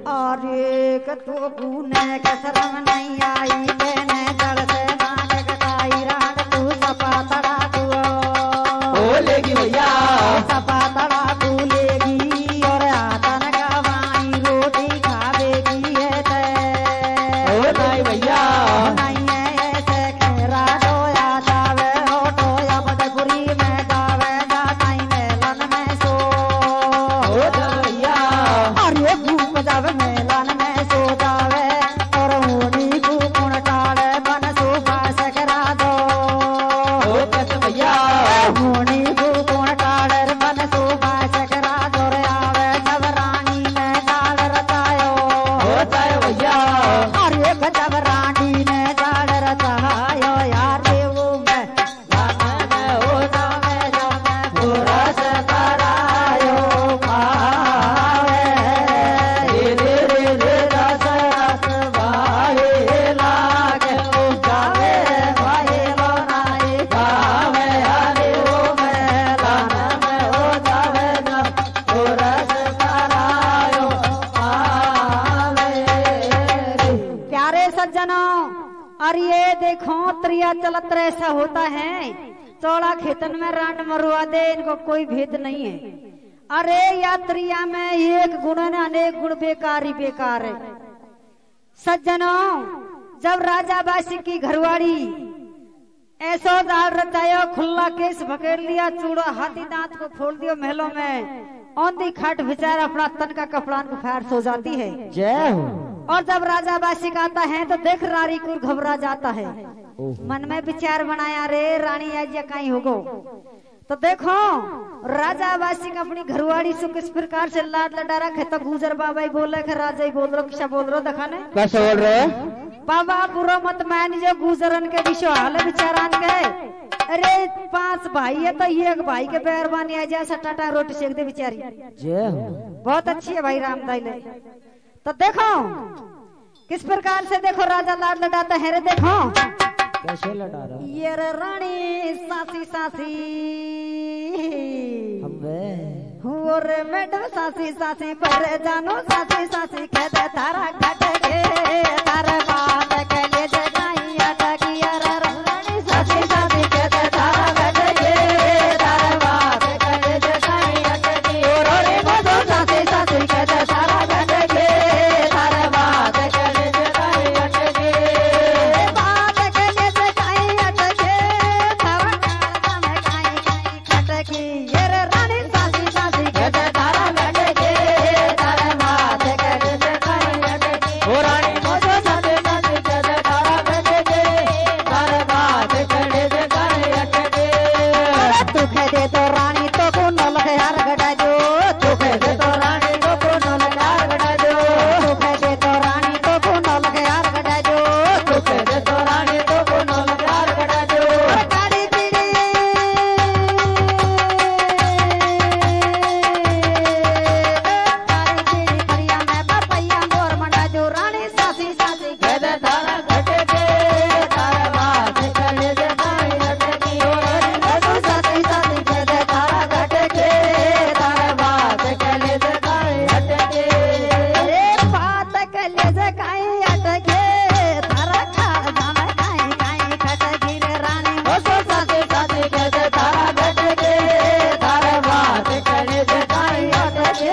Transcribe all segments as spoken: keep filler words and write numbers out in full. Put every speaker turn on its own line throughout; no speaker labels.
और एक तो गुने के शर्म नहीं आई तेने जड़ से नाक कटाई रात तू सपा तड़ा तू
ओ लेगी भैया
सपा तड़ा तू लेगी और आतन गवाई रोटी खावेगी है ते
ओ नहीं भैया
नहीं है ऐसे खेरा डोया जावे हो डोया बदपुरी में जावे जाताई मेलन में सो
ओ भैया
और ये भूख जावे मेलन में सो जावे और होनी भूख टाले बन सुबह सकरा दो
ओ कैसे भैया
होनी भूख टाले बन सुबह सकरा दो रे आवे जबरानी में डाल रचायो
ओ चाहे भैया
और ये जबरानी ने डाल रचायो यार रे वो मैं
ओ जावे जावे पूरा से करायो पावे रे रे रे रस रस भाई लागे ओ जावे भाई लोनाई पावे अरे ओ मैदान में ओ जावे ना पूरा से करायो पावे
प्यारे सज्जनों और ये देखो त्रिया चलत ऐसा होता है चौड़ा खेतन में रांड मरुआ दे इनको कोई भेद नहीं है। अरे या त्रिया में एक गुण ने अनेक गुण बेकार ही बेकार है। सज्जनों जब राजा बासी की घरवाड़ी ऐसो दाल रचायो खुला केस भकेड़ लिया चूड़ा हाथी दांत को फोड़ दियो महलों में औंधी खाट बेचारा अपना तन का कपड़ान को फाड़ सो जाती है।
जय हो
और जब राजा बासिक आता है तो देख रानी को घबरा जाता है मन में विचार बनाया रे रानी आज कहीं होगो तो देखो राजा बासिक अपनी घरवाड़ी से किस प्रकार से लाड लड़ा रखे तो गुजर बाबा ही बोले कि राजा ही बोल रहा किसा बोल रहा दिखाने
कैसे बोल रहे
बाबा बुरा मत मान जो गुजरन के विषय हाल विचारान के अरे पांच भाई है तो एक भाई के बेरबानी आ जाए टाटा रोटी सेक दे बेचारी
जय हो
बहुत अच्छी है भाई रामदाई ले तो देखो किस प्रकार से देखो राजा लाड लड़ाता है रे देखो
कैसे लड़ा रहा
ये रे रानी सासी सासी हो रे मैडम सासी सासी पर जानो सासी सासी कह दे तारा घट के तारा बात के ले जगाई अटकी रे रानी सासी सासी कह दे तारा घट के तारा बात के ले जगाई अटकी और रे मधु सासी सासी कह दे तारा घट के तारा बात के ले जगाई अटकी बात के ले जगाई अटकी तारा काल में काई काई खटकी ये रे रानी सासी सासी कह दे तारा घट के तारा बात के ले जगाई अटकी
ओ रानी
मधु सासी सासी कह दे तारा घट के तारा बात के ले जगाई अटकी तू कह दे तो रानी तो को न लगे यार गड़ा जो तू कह दे तो रानी तो को न लगे यार गड़ा जो तू कह दे तो रानी तो को न लगे यार गड़ा जो तू कह दे तो रानी तो को न लगे यार गड़ा जो गाड़ी पीड़ी गाड़ी पीड़ी खरिया में पपैया मोर मंडा जो रानी सासी सासी कह दे तारा घट के तारा बात के ले जगाई अटकी और सासी सासी कह दे तारा घट के तारा बात के ले जगाई अटकी रे बात के ले जगाई अटकी तारा खाड़ जामे काई काई खटकी रे रानी ओ सासी सासी कह दे तारा घट के तारा बात के ले जगाई अटकी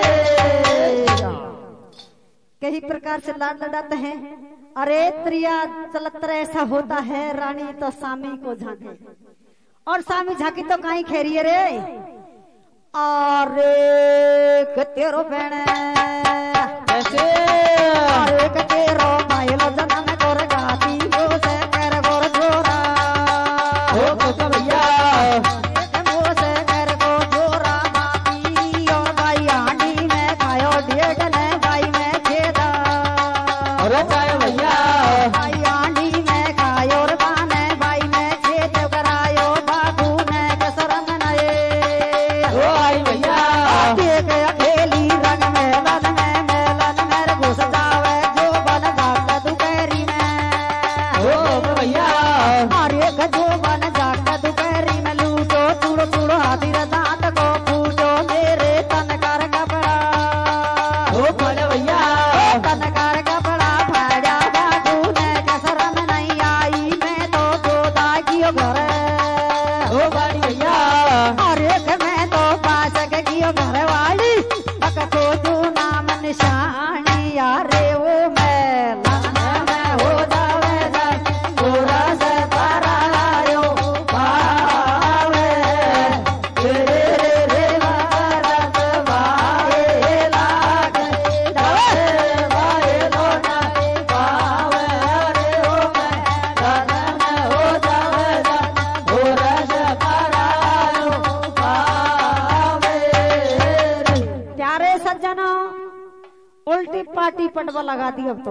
कई प्रकार से लाड लड़ाते हैं। अरे त्रिया चलत ऐसा होता है रानी तो सामी को झांके और सामी झांकी तो कहीं खेरिए रे अरे कतेरो बेणे
कैसे
अरे कतेरो माइलो जनम गोर गाती हो से कर गोर जोरा
ओ कैसे भैया
हो से कर गोर जोरा माती और भाई आंडी में खायो डेढ़ ने भाई में खेदा
अरे चाहे भैया
भाई आंडी में खायो और बाने भाई में खेत करायो बाबू ने कसरन नए
ओ आई भैया
एक अकेली रंग में लन में तनकार कपड़ा फाड़ा बाबू ने कसरम नहीं आई मैं तो जोधा कियो घर
ओ बाड़ी भैया
अरे मैं तो पासक कियो घर वाली पक को तू नाम निशानी यारे वो मैं लाना मैं हो जावे पूरा से परायो पावे रे रे रे भारत भाए लाग जावे भाए लोना पावे रे ओ मैं लाना मैं हो जावे पूरा से परायो पावे। प्यारे सज्जनों उल्टी पार्टी पटवा लगा दी अब तो।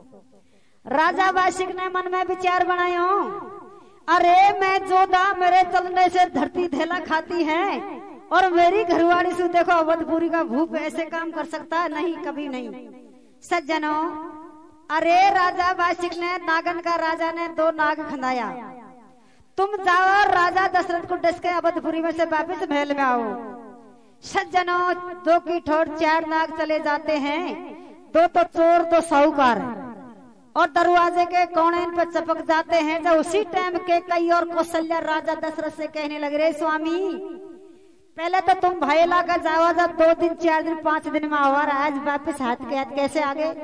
राजा वाशिक ने मन में विचार बनायो अरे मैं जोधा मेरे चलने से धरती थैला खाती है और मेरी घरवाली से देखो अवधपुरी का भूप ऐसे काम कर सकता है नहीं कभी नहीं। सज्जनों अरे राजा वाशिक ने नागन का राजा ने दो नाग खंदाया तुम जाओ राजा दशरथ को डस के अवधपुरी में से वापिस महल में आओ। सज्जनों दो की ठोर चार नाग चले जाते हैं दो तो चोर दो साहूकार और दरवाजे के कोने पर चपक जाते हैं। जब उसी टाइम के कई और कौशल्या राजा दशरथ से कहने लगे रे स्वामी पहले तो तुम भैला का जावा जब दो दिन चार दिन पांच दिन में आवा आज वापिस हाथ के हाथ कैसे आ गए।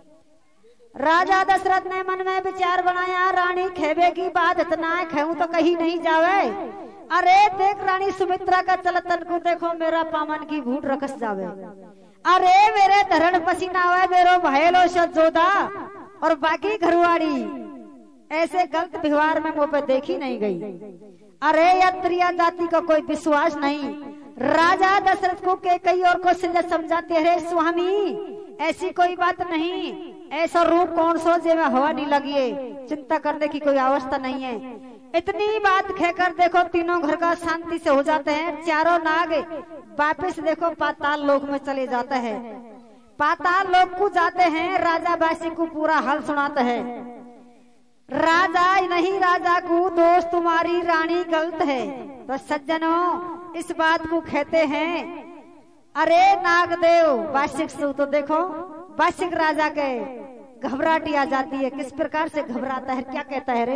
राजा दशरथ ने मन में विचार बनाया रानी खेबे की बात इतना है खेऊ तो कहीं नहीं जावे। अरे देख रानी सुमित्रा का चलतन को देखो मेरा पामन की भूट रखस जावे। अरे मेरे धरण पसीना हुआ मेरो भयलो जोधा और बाकी घरवाड़ी ऐसे गलत व्यवहार में मुंह पे देखी नहीं गई। अरे यात्रिया जाति का कोई विश्वास नहीं। राजा दशरथ को के कई और को समझाते हैं स्वामी ऐसी कोई बात नहीं ऐसा रूप कौन सो जे में हवा नहीं लगी चिंता करने की कोई अवस्था नहीं है। इतनी बात कहकर देखो तीनों घर का शांति से हो जाते हैं। चारों नाग वापिस देखो पाताल लोक में चले जाते हैं। पाताल लोक को जाते हैं राजा वासी को पूरा हाल सुनाते हैं। राजा नहीं राजा को दोस्त तुम्हारी रानी गलत है। तो सज्जनों इस बात को कहते हैं अरे नागदेव वार्षिक से तो देखो वार्षिक राजा के घबराहटी आ जाती है। किस प्रकार से घबराता है क्या कहता है रे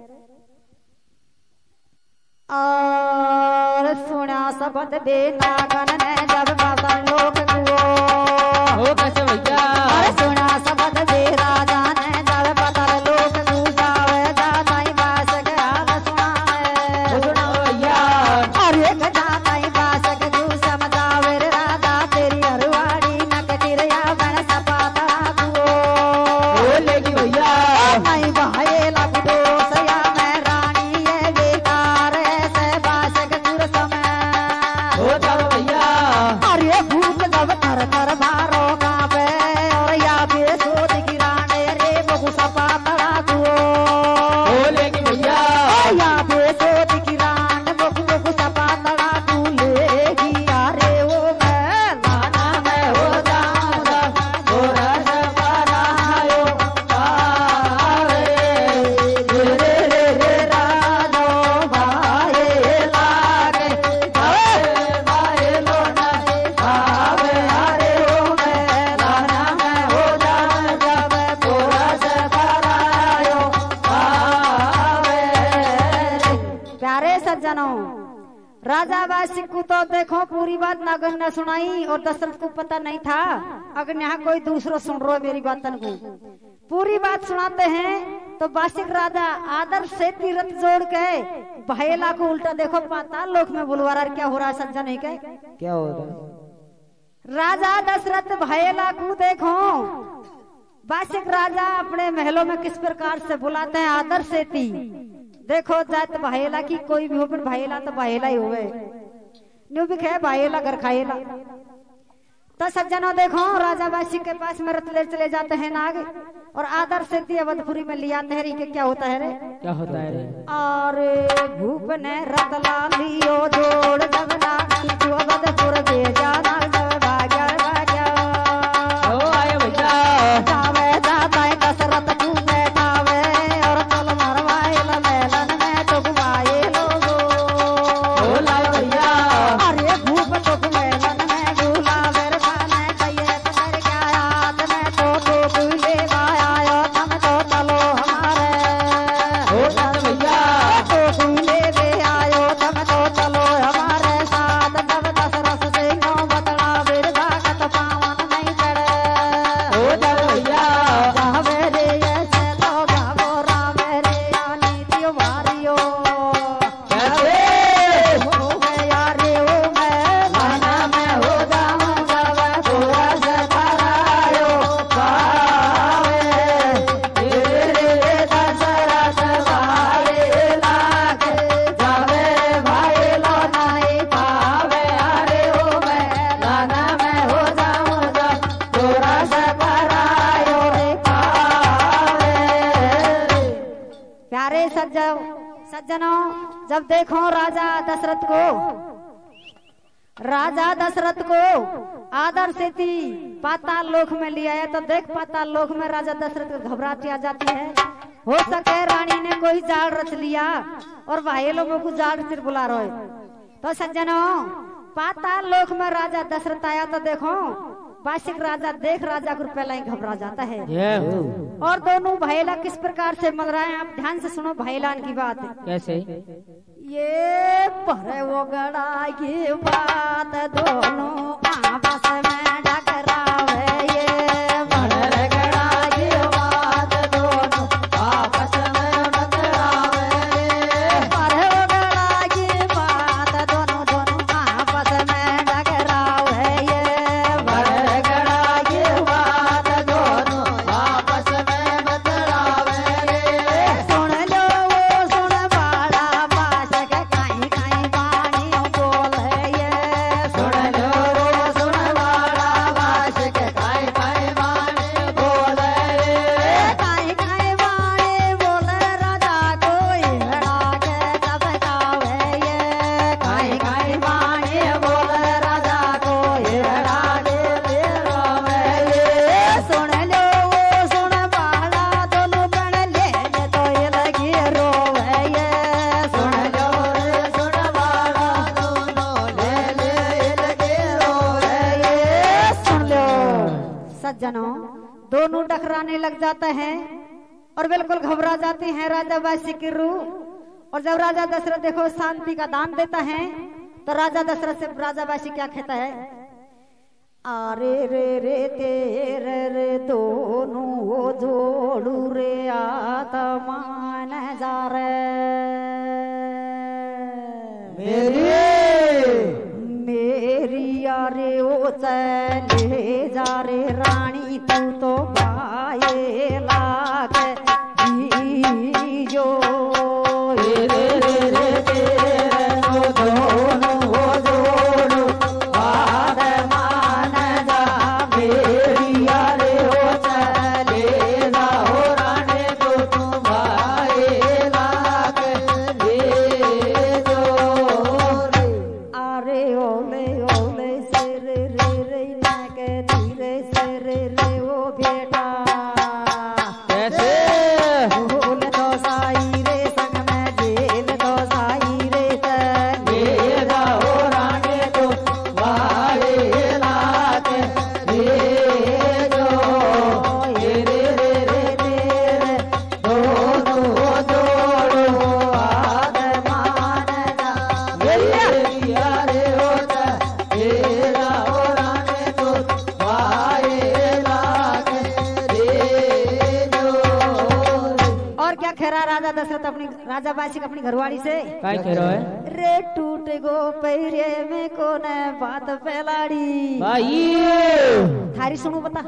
और सुना शब्द दे नागन ने जब बाबा लोक को
हो कैसे भैया
और सुना शब्द दे राजा ने जब पता लोक को जावे जाता ही बास के हाल सुनाए
सुना भैया
अरे जाता ही बास के तू समझावे रे राजा तेरी हरवाड़ी नकटिरिया बन सपाता को
बोलेगी भैया
नहीं भाई लग दो सया मैं रानी ये बेकार ऐसे बास के दूर समय
हो जाओ भैया
अरे भूख जब थर थर मारो कांपे और या बेसोध गिराने रे बहु सपा तड़ा को
बोलेगी भैया
या बेसोध गिराने बहु बहु सपा तड़ा को लेगी अरे वो मैं लाना मैं हो जाऊंगा
गोरा से बनायो
पावे रे रे रे रे राजो भाई लागे
भाई भाई लोना
आवे अरे ओ मैं लाना मैं हो जाऊं जब पूरा से भरायो आवे। प्यारे सज्जनों राजा वासिक को तो देखो पूरी बात नागन ने सुनाई और दशरथ को पता नहीं था। अगर यहाँ कोई दूसरा सुन रहा है मेरी बातन को पूरी बात सुनाते हैं तो वासिक राजा आदर से तीरथ जोड़ के भयला को उल्टा देखो पाताल लोक में बुलवा रहा है। क्या हो रहा है सज्जन है क्या
क्या हो रहा है
राजा दशरथ भयला को देखो वासिक राजा अपने महलों में किस प्रकार से बुलाते हैं आदर से ती देखो जात भयला की कोई भी हो पर भयला तो भयला ही होवे न्यू भी खे भयला घर खाएला। तो सज्जनों देखो राजा वासी के पास में रथ ले चले जाते हैं नाग और आदर से ती अवधपुरी में ले आते हैं। री के क्या होता है रे
क्या होता है रे
और भूप ने रथ ला लियो जोड़ जब नागी को अवधपुर दे जाना जब भाग्या भाग्या
ओ आए भैया
जावे जाता है दशरथ तू बैठावे और चल मरवाए मेलन में तो घुमाए लोगो
ओ लाए भैया
अरे भूप तो मेलन में बुलावे रे खाने कहिए तो मेरे क्या याद में तो जब सज्जनों जब देखो राजा दशरथ को राजा दशरथ को आदर से थी पाताल लोक में लिया है, तो देख पाताल लोक में राजा दशरथ को घबराहट आ जाती है। हो सके रानी ने कोई जाल रच लिया और भाई लोगों को जाल फिर बुला रहे। तो सज्जनों पाताल लोक में राजा दशरथ आया तो देखो वार्षिक राजा देख राजा को पहला ही घबरा जाता है। और दोनों भाईला किस प्रकार से मर रहे हैं, आप ध्यान से सुनो भाईलान की बात।
कैसे?
ये पर वो गड़ा की बात दोनों आपस में टकरावे, ये पर गड़ा की बात दोनों आपस में टकरावे, पर वो गड़ा की बात दोनों दोनों आपस में टकरावे, ये पर गड़ा की बात दोनों आपस में टकरावे। सुन लो वो सुन बाड़ा बाशक काई काई बाणी बोले, ये सुन लो वो सुन बाड़ा बाशक काई काई बाणी बोले, काई काई बाणी बोले राजा को हिड़ा के तब जावे, ये काई काई बाणी बोले राजा को हिड़ा के रोवे, ये सुन लो वो सुन बाड़ा दोनों बन ले तो ये लगी रोवे, ये सुन लो रे सुन बाड़ा दोनों ले ले लगे रोवे, ये सुन लो। सज्जनों दोनों टकराने लग जाते हैं और बिल्कुल घबरा जाते हैं राजा वासी की रूह। और जब राजा दशरथ देखो शांति का दान देता है तो राजा दशरथ से राजा वासी क्या कहता है, अरे रे रे तेरे रे दोनों जोड़ू रे आत्मा न जा रे मेरी मेरी अरे ओ चले जा रे रानी तू तो बाए लाग जो रे रे रे रे तेरे दोनों जोड़ू आत्मा न जा मेरी अरे ओ चले जा हो रानी तू तो बाए लाग जो अरे ओले ओले से रे रे रे ना के धीरे से रे रे ओ बेटा
कैसे?
भूल दो साई रे संग में जेल दो साई रे
ये रहो रानी तो वाले लाग ये जो ये रे रे रे तेरे दोनों जोड़ो आत्मा न जा मेरी अरे होता ये रहो रानी तो वाले लाग ये जो।
और क्या खेरा राजा दशरथ अपनी राजा वार्षिक अपनी घरवाली से
काय कह रहा है
रे टूट गो पैरे में कोन बात फैलाड़ी
भाई?
थारी सुनो बता।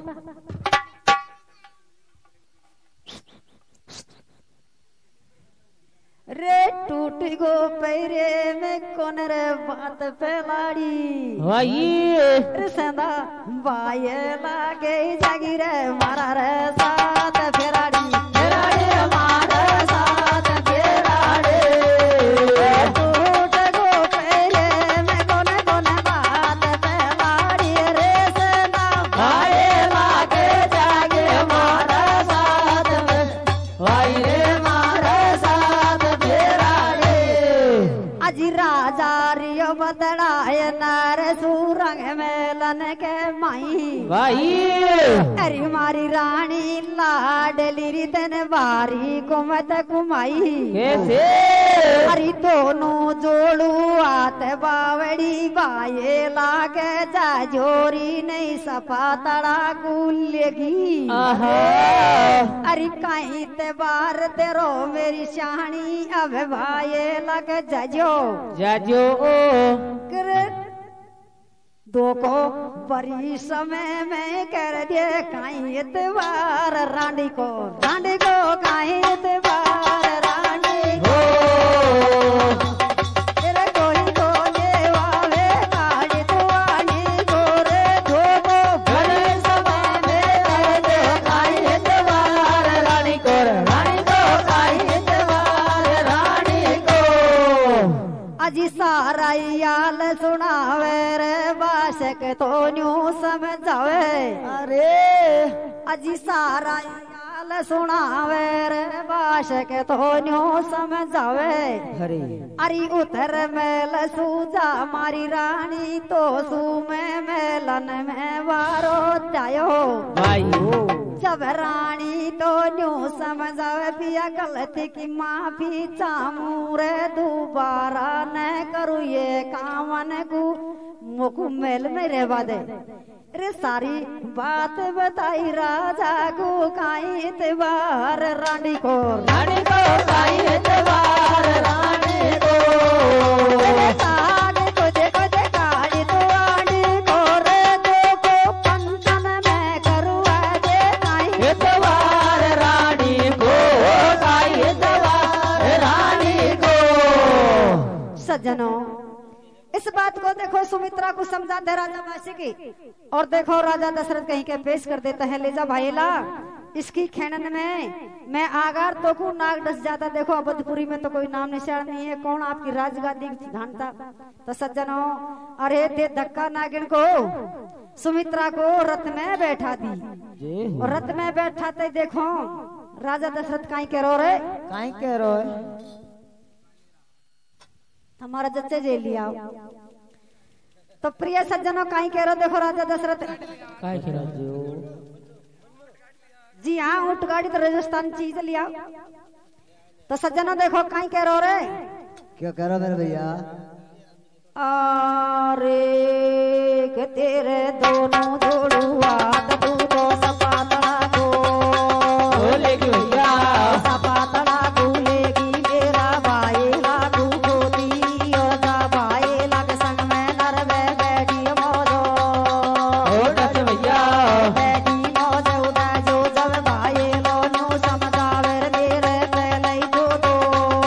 रे टूट गो पैरे में कोन रे बात फैलाड़ी
भाई
रे संदा बाये लागे जागी रे मारा रे साथ फेराड़ी फेराड़ी मारा साथ फेराड़ी टूट गो पैरे में कोन कोन बात फैलाड़ी रे संदा
भाई लागे जागे मारा साथ में भाई रे मारा साथ फेराड़े।
अजी राजा रियो बदड़ाए नार सुरंग मेलन के माई
भाई
अरे मारी रानी लाडली रितन बारी कुमत कुमाई
कैसे?
अरे दोनों जोड़ू आत बावड़ी बाये लागे जाजोरी नहीं सपा तड़ा गुलेगी
आहा
अरे कहीं ते बार तेरो मेरी शानी अब भाये लग जजो
जाजो
कर दो को बड़ी समय में कर दे कहीं इतवार रानी को रानी को कहीं इतवार रानी को तेरे कोई को ये वाले काड़ी दुआनी गोरे दो को
बड़े समय में कर दे कहीं इतवार रानी को रानी को कहीं इतवार
सारा याल सुनावे रे बाशक तो न्यू समझावे।
अरे
अजी सारा याल सुनावे रे बाशक तो न्यू समझावे।
अरे
अरे उतर मेल सूजा मारी रानी तो सू में मेलन में वारो जायो
भाई
जब रानी तो न्यू समझावे पिया गलती की माफी चाहूं रे दोबारा न करूँ ये कामन को मुकु मेल में रेवा दे। रे सारी बात बताई राजा को काई त्योहार रानी को
रानी को काई त्योहार रानी को
साग को देखो देखाड़ी तो रानी को रे देखो पंचन में करुआ दे काई
त्योहार रानी को काई त्योहार रानी को।
सज्जनों इस बात को देखो सुमित्रा को समझाते राजा वासी की और देखो राजा दशरथ कहीं के पेश कर देता है ले जा भाईला इसकी खैनन में मैं आगार तो को नाग डस जाता। देखो अवधपुरी में तो कोई नाम निशान नहीं है कौन आपकी राजगादी घानता। तो सज्जनों अरे दे धक्का नागिन को सुमित्रा को रथ में बैठा दी और रथ में बैठाते देखो राजा दशरथ काई कह रो रे
काई कह रो है
हमारा जच्चे जेल लिया। तो प्रिय सज्जनों काई कह रहे देखो राजा दशरथ
काई कह रहे
जी हाँ ऊंट गाड़ी तो राजस्थान चीज लिया। तो सज्जनों देखो काई कह रहे रे
क्या कह रहा मेरे भैया।
अरे के तेरे दोनों जोड़ुआ तू तो सपातड़ा को
बोलेगी भैया
सपातड़ा को लेगी मेरा भाई लागू गोदी और जा भाई लग संग में नरवे बैठी मौजो
ओ डस भैया
बैठी मौजो उदा जो जब भाई लो न्यू समझावे मेरे पहले जो दो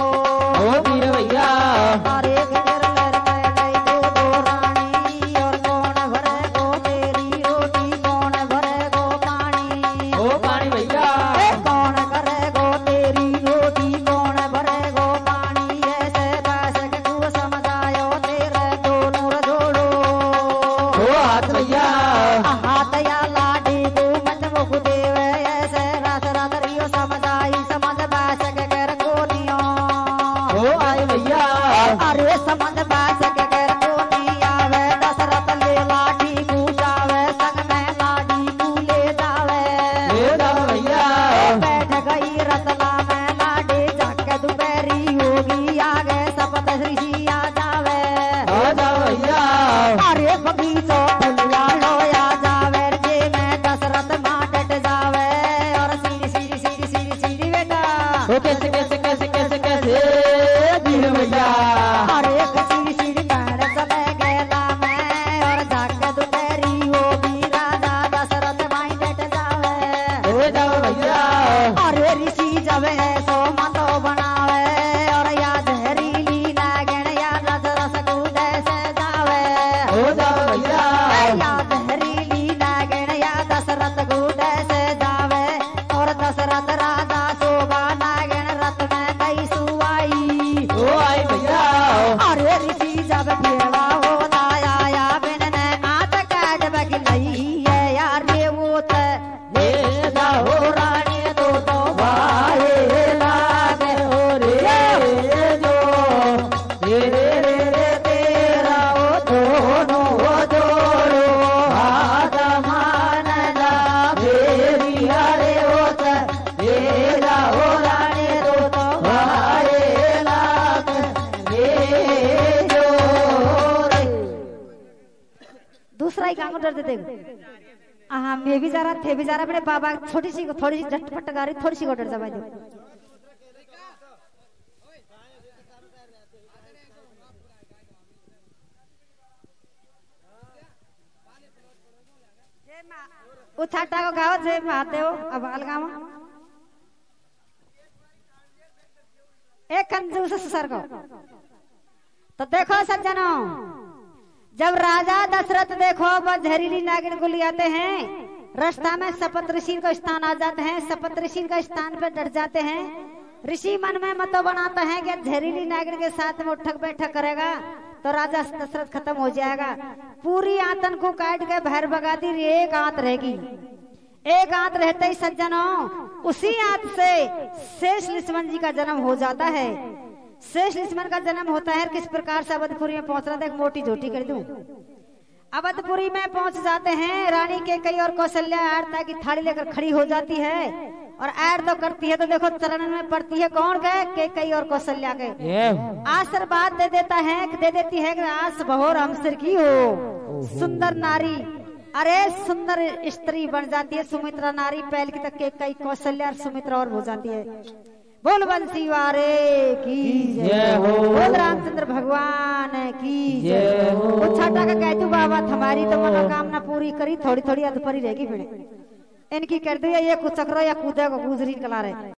ओ वीर भैया
अरे गिर लर पहले जो दो रानी और कौन भरे गो तेरी रोटी कौन भरे गो पानी
ओ पानी भैया
ए कौन करेगो तेरी रोटी कौन भरेगो पानी ऐसे पैसे के तू समझायो तेरे दोनों जोड़ो
ओ हाथ भैया
हाथ या लाडी को मत मुख देवे ऐसे रात रात रियो समझाई समझ पैसे के कर कोनियो
ओ आए भैया
अरे समझ पैसे के कर कोनी आवे दशरथ ले लाडी को जावे संग में लाडी को ले जावे
ले जाओ भैया
बैठ गई रतला में लाडे जाके दोपहरी होगी आगे सपत ऋषि आ जावे
आ जाओ भैया
अरे बगीचो फुलवा लोया जावे जे में दशरथ मां डट जावे और सीढ़ी सीढ़ी सीढ़ी सीढ़ी सीढ़ी बेटा
ओ कैसे कैसे कैसे कैसे कैसे वीर भैया
अरे सीढ़ी सीढ़ी पैर चले गेला में और जाके दोपहरी होगी राजा दशरथ माई डट जावे
ले जाओ भैया
अरे ऋषि जब ऐसो मतो बनावे और या जहरीली नागिन या रस रस कूद से जावे
हो जाओ भैया
या जहरीली नागिन या दशरथ कूद से जावे और दशरथ राजा शोभा नागिन रथ में कई सुआई
ओ आए भैया
अरे ऋषि जब भेड़ा होता आया बिन ने आत काट बगलई है यार रे वो त
ले जाओ
रानी तो तो
वाहे लागे हो रे जो रे रे रे रे तेरा ओ दोनों ओ जोड़ो हाथ मान जा मेरी हरे होत ले जाओ रानी तो तो वाहे लागे रे जो रे।
दूसरा ही काम डर देते हाँ मैं भी जा रहा थे भी जा रहा मेरे बाबा छोटी सी थोड़ी सी झटपट गाड़ी थोड़ी सी गोटर दबा दो। उठाटा को गाओ जे माते हो अब अलगाम एक कंजूस सर को। तो देखो सज्जनों जब राजा दशरथ देखो वह जहरीली नागिन को ले आते हैं रास्ता में सपत ऋषि का स्थान आ जाते हैं सपत ऋषि का स्थान पे डट जाते हैं ऋषि मन में मतो बनाता है कि जहरीली नागिन के साथ में उठक बैठक करेगा तो राजा दशरथ खत्म हो जाएगा। पूरी आतन को काट के भैर भगा दी, एक आंत रहेगी। एक आंत रहते ही सज्जनों उसी आंत से शेष लक्ष्मण जी का जन्म हो जाता है। शेष लक्ष्मण का जन्म होता है किस प्रकार से, अवधपुरी में पहुंचना था, एक मोटी झोटी कर दूं। अवधपुरी में पहुंच जाते हैं, रानी के कई और कौशल्या आरता की थाली लेकर खड़ी हो जाती है और ऐड तो करती है, तो देखो चरण में पड़ती है कौन गए के कई और कौशल्या के आशीर्वाद दे देता है, दे देती है आस बहोर हमसिर की हो सुंदर नारी। अरे सुंदर स्त्री बन जाती है सुमित्रा नारी, पहल की तक के कई कौशल्या सुमित्रा और हो जाती है। बोल बंसी वारे की जय हो, बोल रामचंद्र भगवान की जय हो। छाटा का कहतू बाबा हमारी तो मनोकामना पूरी करी, थोड़ी थोड़ी अधपरी रहेगी फिर इनकी कर दी ये कुछ चक्रो या कूदे को गुजरी कला रहे।